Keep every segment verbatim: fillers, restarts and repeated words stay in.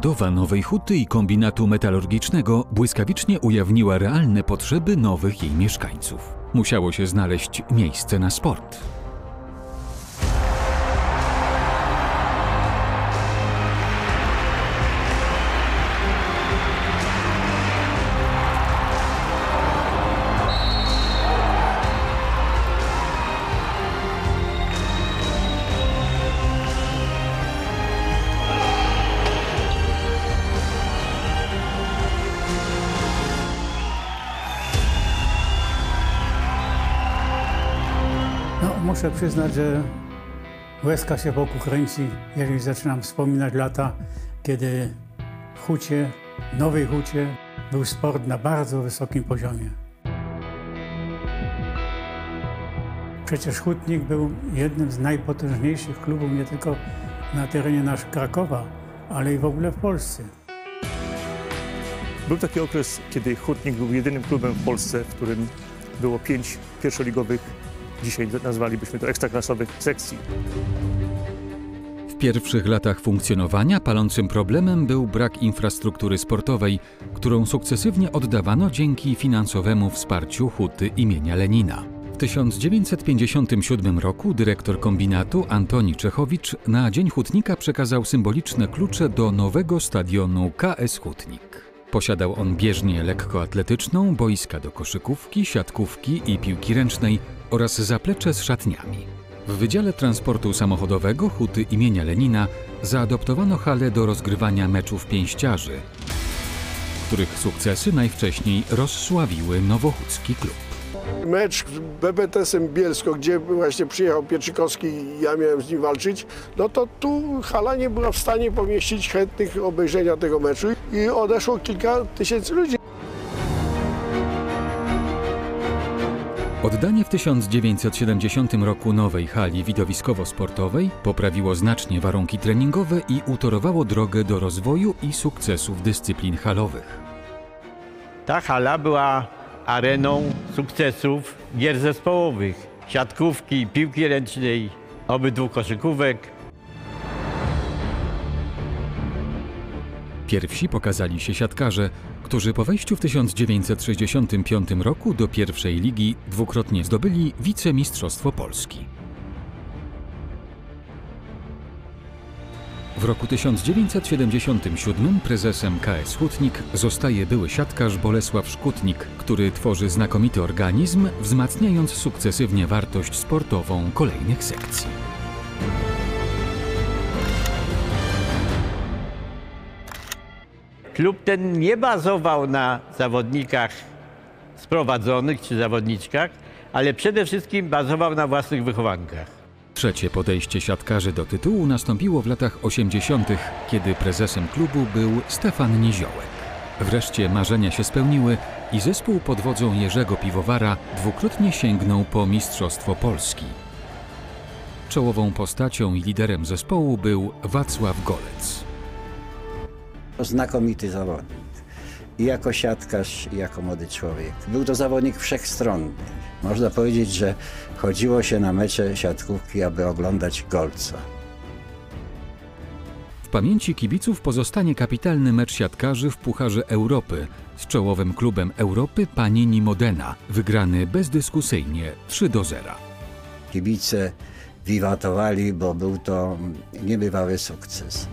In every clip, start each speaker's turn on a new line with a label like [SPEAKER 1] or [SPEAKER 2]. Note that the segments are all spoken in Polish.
[SPEAKER 1] Budowa nowej huty i kombinatu metalurgicznego błyskawicznie ujawniła realne potrzeby nowych jej mieszkańców. Musiało się znaleźć miejsce na sport.
[SPEAKER 2] Muszę przyznać, że łezka się wokół kręci, jeżeli zaczynam wspominać lata, kiedy w hucie, nowej hucie, był sport na bardzo wysokim poziomie. Przecież Hutnik był jednym z najpotężniejszych klubów nie tylko na terenie naszego Krakowa, ale i w ogóle w Polsce.
[SPEAKER 3] Był taki okres, kiedy Hutnik był jedynym klubem w Polsce, w którym było pięć pierwszoligowych, dzisiaj nazwalibyśmy to ekstraklasowych sekcji.
[SPEAKER 1] W pierwszych latach funkcjonowania palącym problemem był brak infrastruktury sportowej, którą sukcesywnie oddawano dzięki finansowemu wsparciu huty imienia Lenina. W tysiąc dziewięćset pięćdziesiątym siódmym roku dyrektor kombinatu Antoni Czechowicz na Dzień Hutnika przekazał symboliczne klucze do nowego stadionu K S Hutnik. Posiadał on bieżnię lekkoatletyczną, boiska do koszykówki, siatkówki i piłki ręcznej oraz zaplecze z szatniami. W Wydziale Transportu Samochodowego huty imienia Lenina zaadoptowano halę do rozgrywania meczów pięściarzy, których sukcesy najwcześniej rozsławiły nowochódzki klub.
[SPEAKER 4] Mecz z B B T S-em Bielsko, gdzie właśnie przyjechał Pieczykowski i ja miałem z nim walczyć, no to tu hala nie była w stanie pomieścić chętnych obejrzenia tego meczu i odeszło kilka tysięcy ludzi.
[SPEAKER 1] Oddanie w tysiąc dziewięćset siedemdziesiątym roku nowej hali widowiskowo-sportowej poprawiło znacznie warunki treningowe i utorowało drogę do rozwoju i sukcesów dyscyplin halowych.
[SPEAKER 5] Ta hala była areną sukcesów gier zespołowych, siatkówki, piłki ręcznej, obydwu koszykówek.
[SPEAKER 1] Pierwsi pokazali się siatkarze, którzy po wejściu w tysiąc dziewięćset sześćdziesiątym piątym roku do pierwszej ligi dwukrotnie zdobyli wicemistrzostwo Polski. W roku tysiąc dziewięćset siedemdziesiątym siódmym prezesem K S Hutnik zostaje były siatkarz Bolesław Szkutnik, który tworzy znakomity organizm, wzmacniając sukcesywnie wartość sportową kolejnych sekcji.
[SPEAKER 5] Klub ten nie bazował na zawodnikach sprowadzonych czy zawodniczkach, ale przede wszystkim bazował na własnych wychowankach.
[SPEAKER 1] Trzecie podejście siatkarzy do tytułu nastąpiło w latach osiemdziesiątych, kiedy prezesem klubu był Stefan Niziołek. Wreszcie marzenia się spełniły i zespół pod wodzą Jerzego Piwowara dwukrotnie sięgnął po Mistrzostwo Polski. Czołową postacią i liderem zespołu był Wacław Golec.
[SPEAKER 6] Znakomity zawodnik. I jako siatkarz, i jako młody człowiek. Był to zawodnik wszechstronny. Można powiedzieć, że chodziło się na mecze siatkówki, aby oglądać Golca.
[SPEAKER 1] W pamięci kibiców pozostanie kapitalny mecz siatkarzy w Pucharze Europy z czołowym klubem Europy Panini Modena, wygrany bezdyskusyjnie trzy do zera.
[SPEAKER 6] Kibice wiwatowali, bo był to niebywały sukces.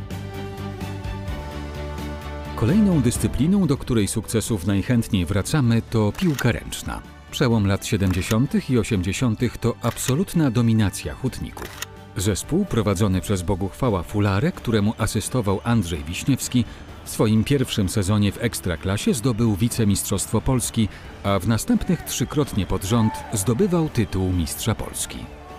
[SPEAKER 1] Kolejną dyscypliną, do której sukcesów najchętniej wracamy, to piłka ręczna. Przełom lat siedemdziesiątych i osiemdziesiątych to absolutna dominacja hutników. Zespół prowadzony przez Boguchwała Fularę, któremu asystował Andrzej Wiśniewski, w swoim pierwszym sezonie w Ekstraklasie zdobył wicemistrzostwo Polski, a w następnych trzykrotnie pod rząd zdobywał tytuł mistrza Polski.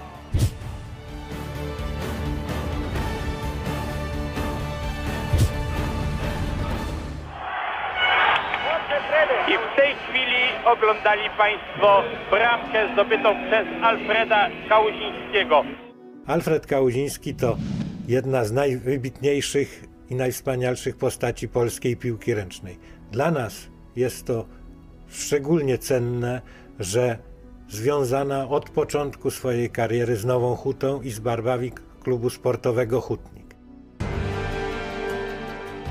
[SPEAKER 7] I w tej chwili oglądali Państwo bramkę zdobytą przez Alfreda Kałuzińskiego.
[SPEAKER 8] Alfred Kałuziński to jedna z najwybitniejszych i najwspanialszych postaci polskiej piłki ręcznej. Dla nas jest to szczególnie cenne, że związana od początku swojej kariery z Nową Hutą i z barwami klubu sportowego Hutnik.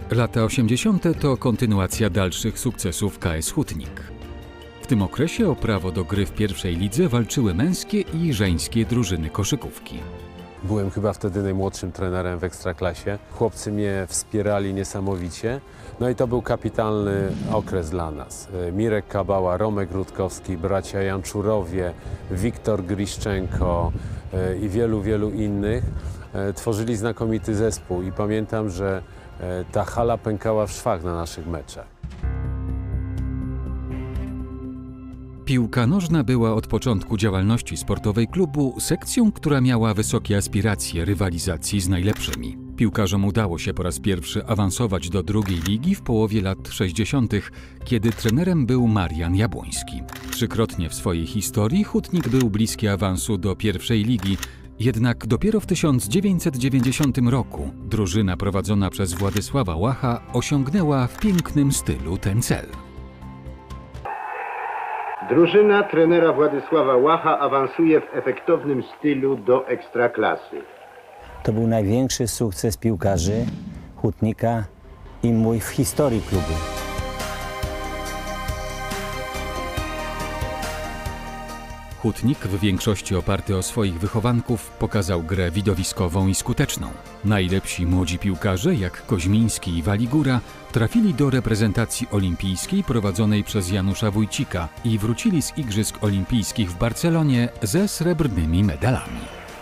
[SPEAKER 1] Lata osiemdziesiąte to kontynuacja dalszych sukcesów K S Hutnik. W tym okresie o prawo do gry w pierwszej lidze walczyły męskie i żeńskie drużyny koszykówki.
[SPEAKER 9] Byłem chyba wtedy najmłodszym trenerem w Ekstraklasie. Chłopcy mnie wspierali niesamowicie. No i to był kapitalny okres dla nas. Mirek Kabała, Romek Rutkowski, bracia Janczurowie, Wiktor Griszczenko i wielu, wielu innych tworzyli znakomity zespół i pamiętam, że ta hala pękała w szwach na naszych meczach.
[SPEAKER 1] Piłka nożna była od początku działalności sportowej klubu sekcją, która miała wysokie aspiracje rywalizacji z najlepszymi. Piłkarzom udało się po raz pierwszy awansować do drugiej ligi w połowie lat sześćdziesiątych, kiedy trenerem był Marian Jabłoński. Trzykrotnie w swojej historii Hutnik był bliski awansu do pierwszej ligi, jednak dopiero w tysiąc dziewięćset dziewięćdziesiątym roku drużyna prowadzona przez Władysława Łacha osiągnęła w pięknym stylu ten cel.
[SPEAKER 10] Drużyna trenera Władysława Łacha awansuje w efektownym stylu do Ekstraklasy.
[SPEAKER 11] To był największy sukces piłkarzy Hutnika i mój w historii klubu.
[SPEAKER 1] Hutnik, w większości oparty o swoich wychowanków, pokazał grę widowiskową i skuteczną. Najlepsi młodzi piłkarze, jak Koźmiński i Waligura, trafili do reprezentacji olimpijskiej prowadzonej przez Janusza Wójcika i wrócili z Igrzysk Olimpijskich w Barcelonie ze srebrnymi medalami.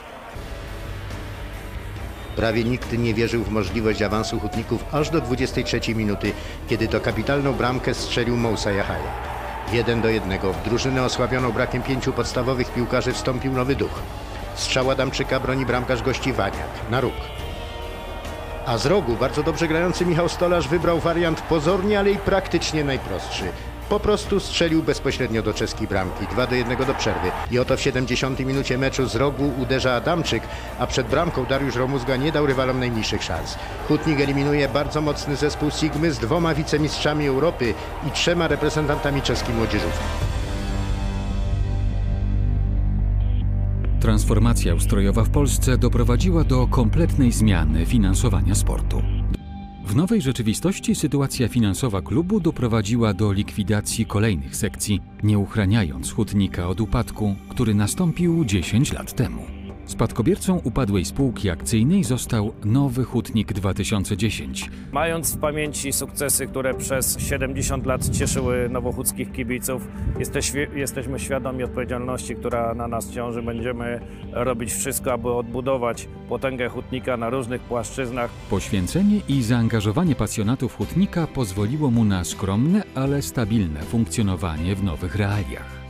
[SPEAKER 10] Prawie nikt nie wierzył w możliwość awansu Hutników aż do dwudziestej trzeciej minuty, kiedy to kapitalną bramkę strzelił Moussa Jahaja. Jeden do jednego. W drużynę osłabioną brakiem pięciu podstawowych piłkarzy wstąpił nowy duch. Strzał Adamczyka broni bramkarz gości Waniak na róg. A z rogu bardzo dobrze grający Michał Stolarz wybrał wariant pozornie, ale i praktycznie najprostszy. Po prostu strzelił bezpośrednio do czeskiej bramki. dwa do jednego do przerwy. I oto w siedemdziesiątej minucie meczu z rogu uderza Adamczyk, a przed bramką Dariusz Romuzga nie dał rywalom najmniejszych szans. Hutnik eliminuje bardzo mocny zespół Sigmy z dwoma wicemistrzami Europy i trzema reprezentantami czeskiej młodzieżówki.
[SPEAKER 1] Transformacja ustrojowa w Polsce doprowadziła do kompletnej zmiany finansowania sportu. W nowej rzeczywistości sytuacja finansowa klubu doprowadziła do likwidacji kolejnych sekcji, nie uchraniając Hutnika od upadku, który nastąpił dziesięć lat temu. Spadkobiercą upadłej spółki akcyjnej został Nowy Hutnik dwa tysiące dziesięć.
[SPEAKER 12] Mając w pamięci sukcesy, które przez siedemdziesiąt lat cieszyły nowochódzkich kibiców, jesteśmy świadomi odpowiedzialności, która na nas ciąży. Będziemy robić wszystko, aby odbudować potęgę Hutnika na różnych płaszczyznach.
[SPEAKER 1] Poświęcenie i zaangażowanie pasjonatów Hutnika pozwoliło mu na skromne, ale stabilne funkcjonowanie w nowych realiach.